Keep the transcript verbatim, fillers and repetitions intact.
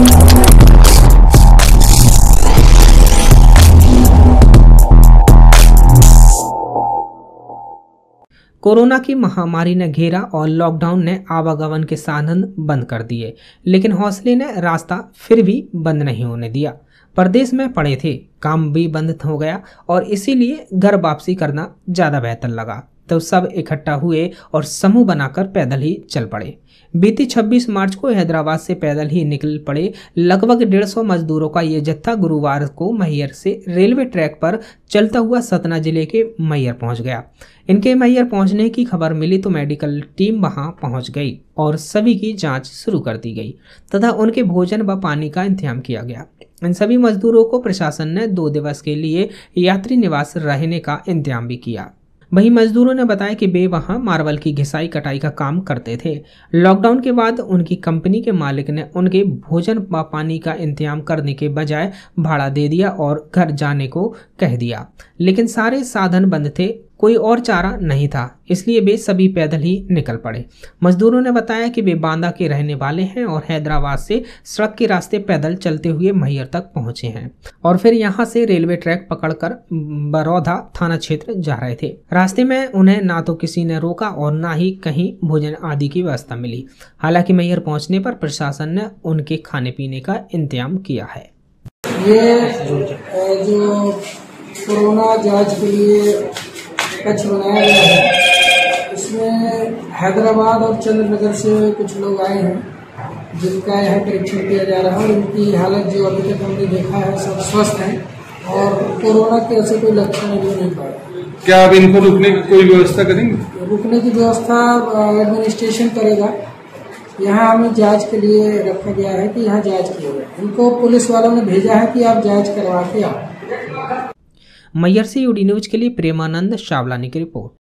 Corona की महामारी ने घेरा और लॉकडाउन ने आवागमन के साधन बंद कर दिए, लेकिन हौसले ने रास्ता फिर भी बंद नहीं होने दिया। परदेश में पड़े थे, काम भी बंद हो गया और इसीलिए घर वापसी करना ज़्यादा बेहतर लगा। तो सब इकट्ठा हुए और समूह बनाकर पैदल ही चल पड़े। बीती छब्बीस मार्च को हैदराबाद से पैदल ही निकल पड़े लगभग डेढ़ सौ मजदूरों का ये जत्था गुरुवार को मैहर से रेलवे ट्रैक पर चलता हुआ सतना जिले के मैहर पहुंच गया। इनके मैहर पहुंचने की खबर मिली तो मेडिकल टीम वहां पहुंच गई और सभी की जांच शुरू कर दी गई तथा उनके भोजन व पानी का इंतजाम किया गया। इन सभी मजदूरों को प्रशासन ने दो दिवस के लिए यात्री निवास रहने का इंतजाम भी किया। वहीं मजदूरों ने बताया कि वे वहां मार्बल की घिसाई कटाई का काम करते थे। लॉकडाउन के बाद उनकी कंपनी के मालिक ने उनके भोजन व पानी का इंतजाम करने के बजाय भाड़ा दे दिया और घर जाने को कह दिया, लेकिन सारे साधन बंद थे, कोई और चारा नहीं था, इसलिए वे सभी पैदल ही निकल पड़े। मजदूरों ने बताया कि वे बांदा के रहने वाले हैं और हैदराबाद से सड़क के रास्ते पैदल चलते हुए मैहर तक पहुंचे हैं और फिर यहां से रेलवे ट्रैक पकड़कर बरौधा थाना क्षेत्र जा रहे थे। रास्ते में उन्हें ना तो किसी ने रोका और ना ही कहीं भोजन आदि की व्यवस्था मिली। हालांकि मैहर पहुंचने पर प्रशासन ने उनके खाने पीने का इंतजाम किया है। ये जो कोरोना जांच के लिए कक्ष बनाया गया है, इसमें हैदराबाद और चंद्रनगर से कुछ लोग आए हैं जिनका यहाँ परीक्षण किया जा रहा है और इनकी हालत जो अभी तक हमने देखा है सब स्वस्थ हैं और कोरोना के ऐसे कोई लक्षण अभी नहीं पाए। क्या आप इनको रुकने की कोई व्यवस्था करेंगे? रुकने की व्यवस्था एडमिनिस्ट्रेशन करेगा। यहाँ हमें जांच के लिए रखा गया है कि यहाँ जांच किया जाए। इनको पुलिस वालों ने भेजा है कि आप जांच करवा के आओ। मैहर से यूडी न्यूज के लिए प्रेमानंद शावलानी की रिपोर्ट।